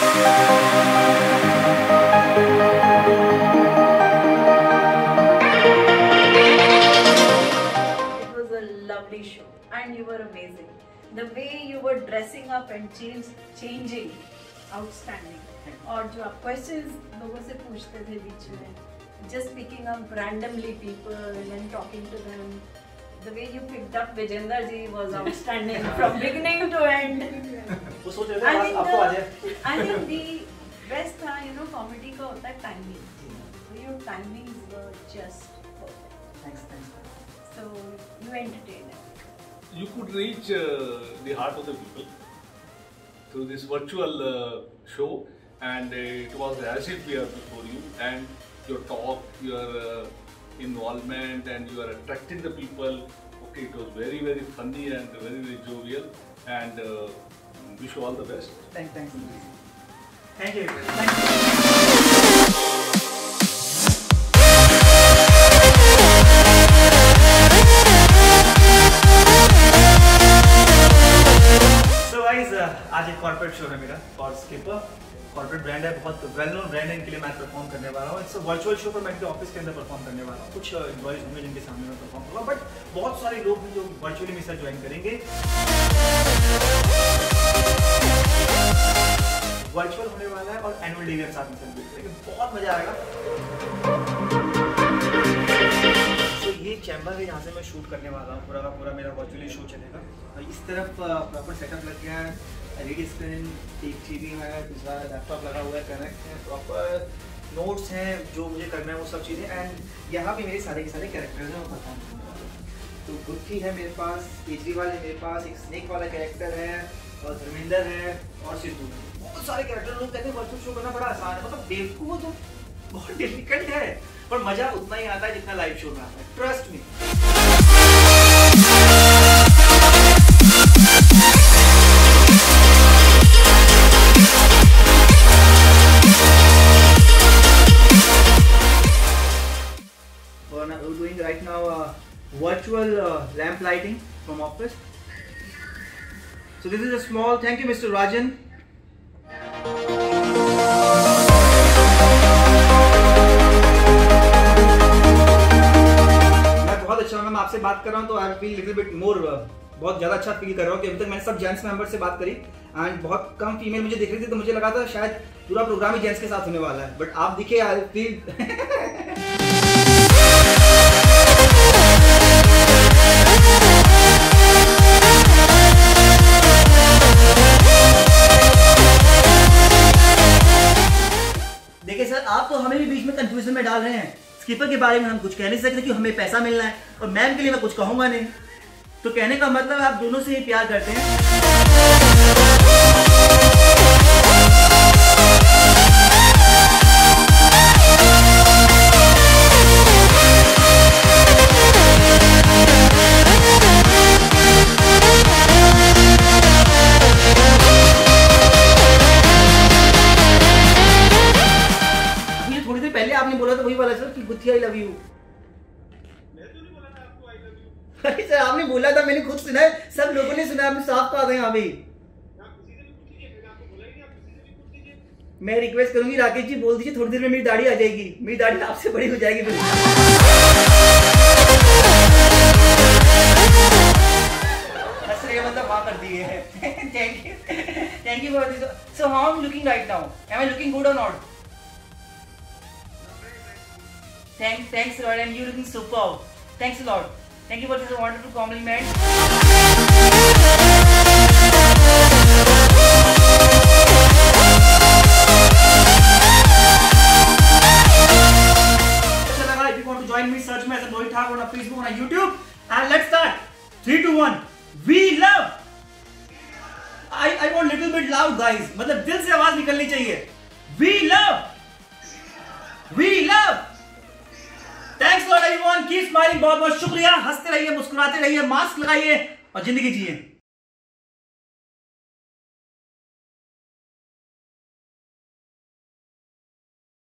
Lovely show and you were amazing. The way you were dressing up and changing, outstanding. और जो आप questions लोगों से पूछते थे बीच में, just picking up randomly people and talking to them. The way you picked up Vijender ji was outstanding from beginning to end. वो सोच रहे थे आपको आ जाए. I think the best था, you know, comedy का होता है timing. So your timings were just perfect. Thanks. So you entertained us. You could reach the heart of the people through this virtual show, and it was as if we are before you, and your talk, your involvement, and you are attracting the people. Okay, it was very, very funny and very, very jovial, and wish you all the best. Thank you. आज एक corporate show है मेरा और skipper corporate brand है, बहुत well known brand है, इनके लिए मैं परफॉर्म करने वाला हूँ. इट्स अ वर्चुअल शो पर मैं इनके ऑफिस के अंदर परफॉर्म करने वाला हूँ. कुछ एम्प्लॉइज होंगे जिनके सामने मैं परफॉर्म करूँगा, बट बहुत सारे लोग हैं जो वर्चुअली मेरे साथ ज्वाइन करेंगे. वर्चुअल होने वाला है और एनुअल डे के साथ में सेलिब्रेट करेंगे, बहुत मजा आएगा. ये चैम्बर है, यहाँ से मैं शूट करने वाला हूँ. पूरा का पूरा मेरा वर्चुअली शो चलेगा. इस तरफ प्रॉपर सेटअप लग गया है, एलईडी स्क्रीन, एक टीवी है, दूसरा लैपटॉप लगा हुआ है, कनेक्ट है, प्रॉपर नोट्स हैं जो मुझे करना है वो सब चीज़ें. एंड यहाँ पे मेरे सारे के सारे कैरेक्टर्स हैं, वो परफॉर्म करने वाले हैं. तो गुत्थी है मेरे पास, केजरीवाल है मेरे पास, एक स्नेक वाला कैरेक्टर है, और धर्मेंद्र है, और सिद्धू. बहुत सारे कैरेक्टर. लोग कहते हैं वर्चुअल शो करना बड़ा आसान है, मतलब बेवकूफ़ तो बहुत डिफिकल्ट है, पर मजा उतना ही आता है जितना लाइव शो में आता है. Trust me. We're doing right now virtual lamp lighting from office. So this is a small. Thank you, Mr. Rajan. मैं आपसे बात कर रहा हूँ तो I feel little bit more, बहुत ज़्यादा अच्छा फील कर रहा हूँ कि अभी तक मैंने सब जेंट्स मेंबर से बात करी एंड बहुत कम फीमेल मुझे दिख रही थी, तो मुझे लगा था शायद पूरा प्रोग्राम ही जेंट्स के साथ होने वाला है, बट आप दिखे आई फील. देखिए सर, आप तो हमें भी बीच में कंफ्यूजन में डाल रहे हैं. स्किपर के बारे में हम कुछ कह नहीं सकते कि हमें पैसा मिलना है, और मैम के लिए मैं कुछ कहूंगा नहीं. तो कहने का मतलब आप दोनों से ही प्यार करते हैं. मुझे थोड़ी देर पहले आपने बोला था वही वाला सर कि गुत्थी आई लव यू. अरे सर आपने बोला था, मैंने खुद सुना है, सब लोगों ने सुना, आपने साफ कहा था यहाँ पे. मैं रिक्वेस्ट करूंगी राकेश जी, बोल दीजिए थोड़ी देर में मेरी दाढ़ी आ जाएगी, मेरी दाढ़ी आपसे बड़ी हो जाएगी. मतलब वहाँ कर दिए हैं. Thank you for this. So how I am looking right now? Am I looking good और not? Thanks a lot, and you looking superb. Thanks a lot. Thank you for this wonderful compliment. If you want to join me, search me as Mohit Thakur on Facebook, on YouTube, and let's start. 3, 2, 1. We love. I want little bit loud, guys. मतलब दिल से आवाज निकलनी चाहिए. We love. We love. Thanks lot everyone, keep smiling. बहुत बहुत शुक्रिया. हंसते रहिए, मुस्कुराते रहिए, मास्क लगाइए और जिंदगी जिए.